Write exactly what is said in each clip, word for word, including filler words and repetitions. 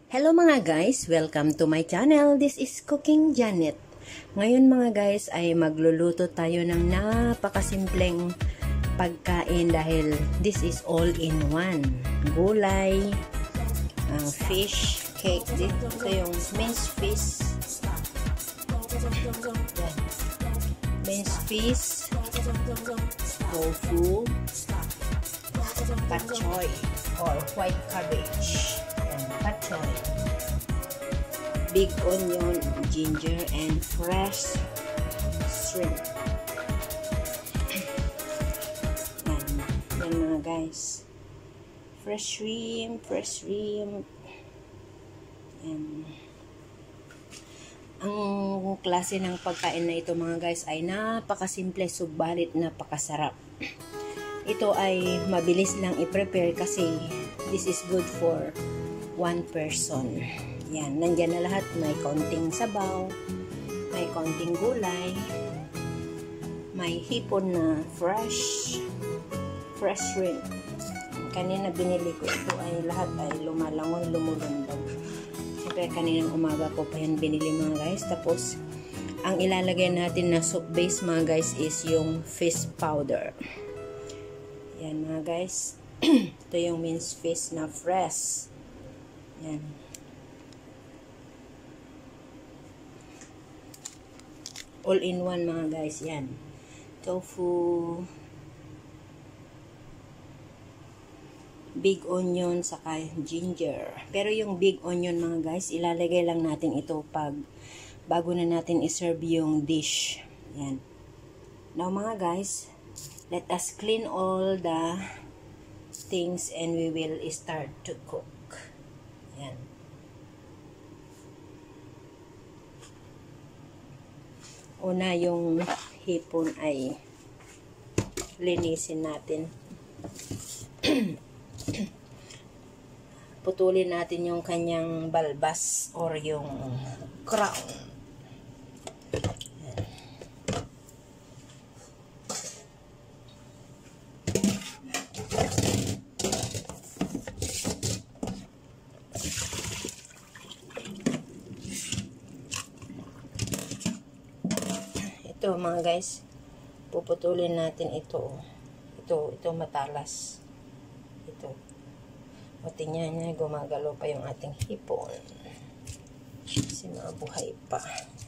Hello mga guys! Welcome to my channel. This is Cooking Janet. Ngayon mga guys ay magluluto tayo ng napakasimpleng pagkain dahil this is all in one. Gulay, uh, fish, cake. Dito yung minced fish. Minced fish, tofu, pak choy or white cabbage. Patchoy, big onion, ginger, and fresh shrimp. Yan, yan mga guys. Fresh shrimp, fresh shrimp. Yan. Ang klase ng pagkain na ito mga guys ay napakasimple, subalit napakasarap. Ito ay mabilis lang i-prepare kasi this is good for one person. Yan, nandyan na lahat. May konting sabaw, may konting gulay, may hipon na fresh, fresh shrimp. Kanina binili ko ito ay lahat ay lumalangon, lumulundag. Siyempre kaninang umaga ko pa yan binili mga guys. Tapos, ang ilalagay natin na soup base mga guys is yung fish powder. Yan mga guys. Ito yung minced fish na fresh. Yan. All in one mga guys. Yan. Tofu, big onion, saka ginger. Pero yung big onion mga guys, ilalagay lang natin ito pag bago na natin iserve yung dish. Yan. Now mga guys, let us clean all the things and we will start to cook. Yan. Una yung hipon ay linisin natin. Putulin natin yung kanyang balbas or yung crown. Ito mga guys, puputulin natin ito. Ito, ito matalas. Ito. O tingnan niya, gumagalaw pa yung ating hipon. Kasi mabuhay pa.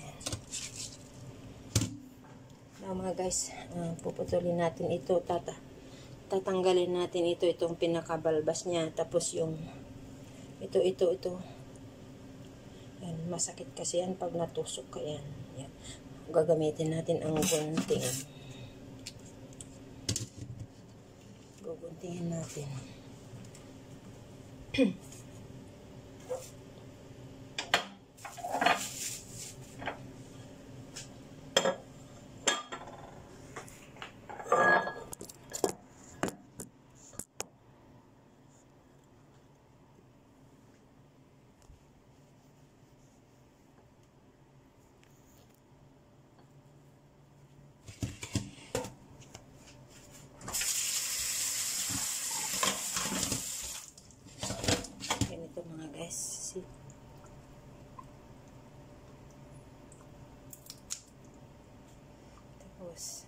Now mga guys, uh, puputulin natin ito. Tata, tatanggalin natin ito, itong pinakabalbas niya. Tapos yung, ito, ito, ito. Yan, masakit kasi yan pag natusok ka yan. Yan. Gagamitin natin ang gunting. Guguntingin natin. Mga guys, see? Tapos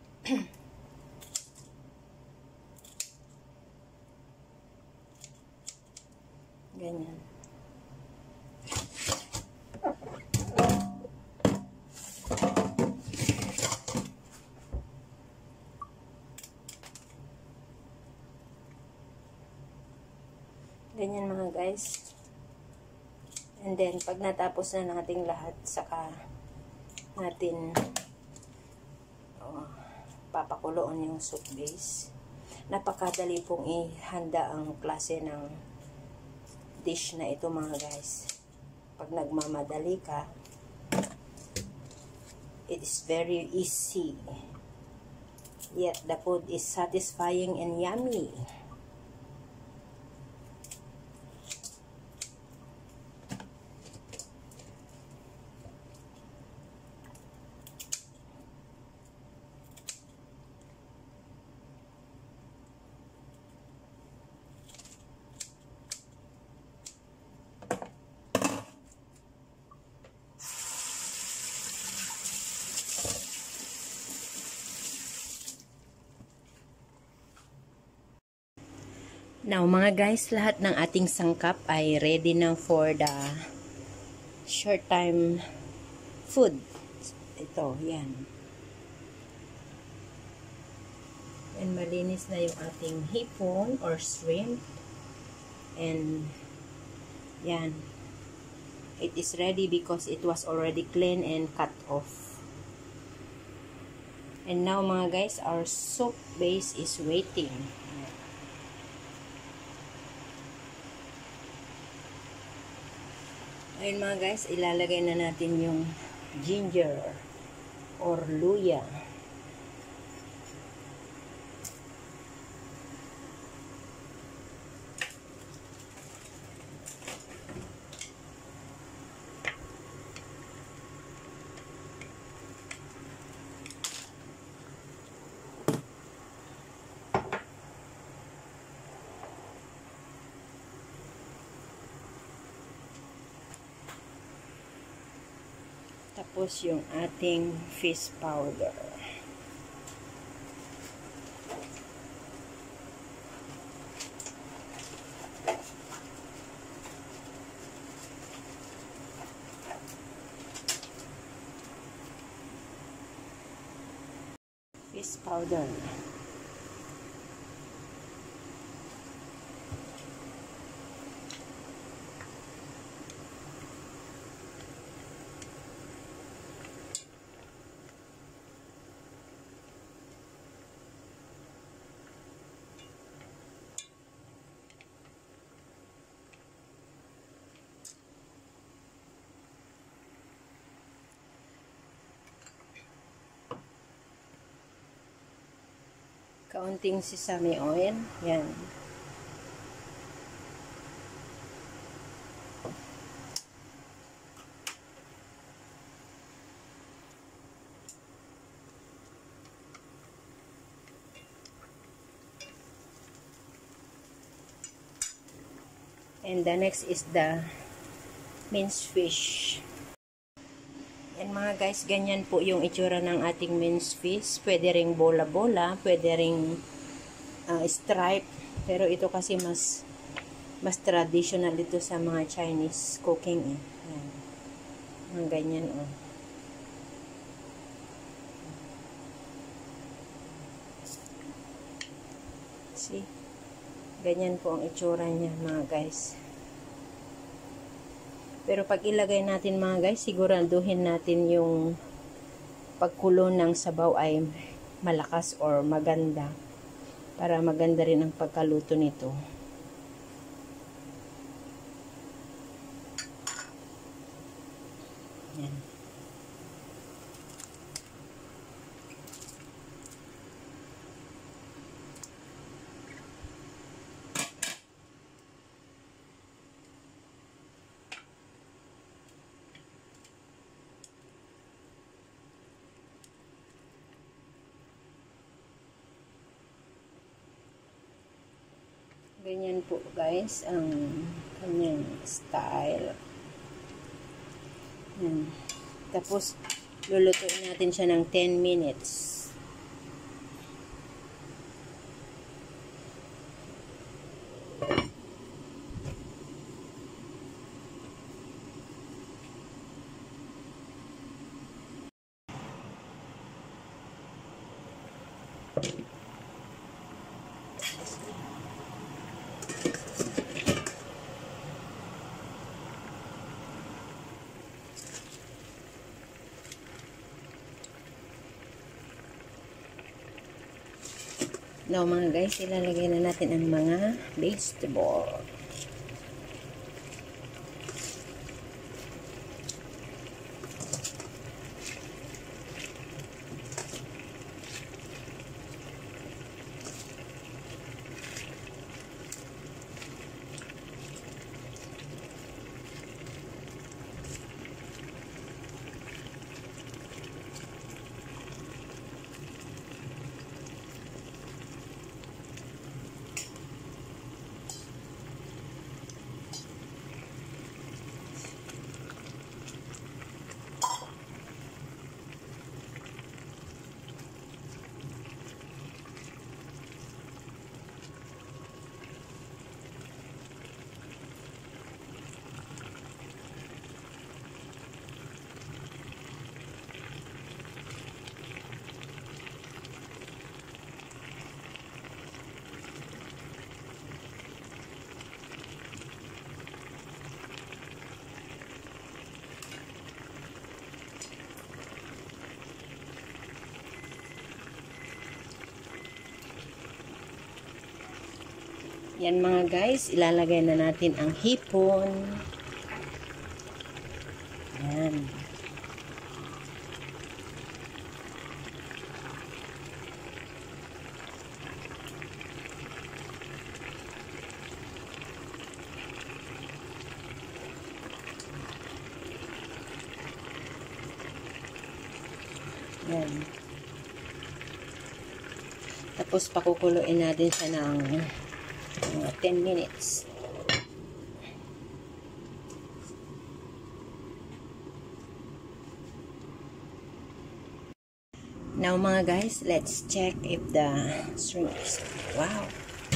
ganyan. Ganyan mga guys. And then, pag natapos na natin lahat, saka natin oh, papakuloon yung soup base. Napakadali pong ihanda ang klase ng dish na ito mga guys. Pag nagmamadali ka, it is very easy. Yet, the food is satisfying and yummy. Now mga guys, lahat ng ating sangkap ay ready na for the short time food. Ito, yan. And malinis na yung ating hipon or shrimp. And yan. It is ready because it was already clean and cut off. And now mga guys, our soup base is waiting. Ayun mga guys, ilalagay na natin yung ginger or luya. Tapos yung ating fish powder. Fish powder. Kaunting sesame oil. Yan. And the next is the minced fish. Yan mga guys, ganyan po yung itsura ng ating minced fish. Pwede ring bola-bola, pwede ring uh, stripe. Pero ito kasi mas mas traditional ito sa mga Chinese cooking. Eh. Yan. Mga ganyan oh. See? Ganyan po ang itsura niya mga guys. Pero pag ilagay natin mga guys, siguraduhin natin yung pagkulo ng sabaw ay malakas or maganda. Para maganda rin ang pagkaluto nito. Yan. Ganyan po guys ang kanyang style. Yan. Tapos lulutuin natin siya ng ten minutes. Now mga guys, ilalagay na natin ang mga vegetable. Yan mga guys, ilalagay na natin ang hipon. Yan. Yan. Tapos pakukuluin natin siya ng mga ten minutes. Now mga guys, let's check if the shrimp is wow.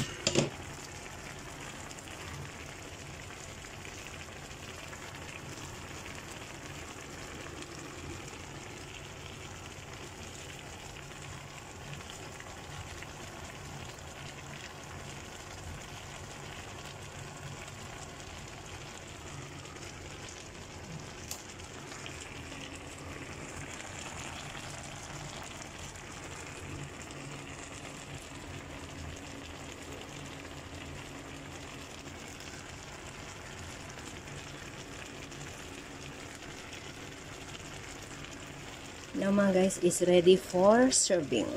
Now mga guys, is ready for serving.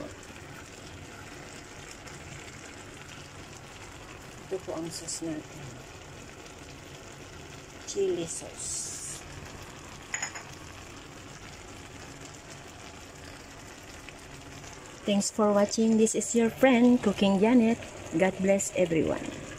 Ito po ang sauce natin. Chili sauce. Thanks for watching. This is your friend, Cooking Janet. God bless everyone.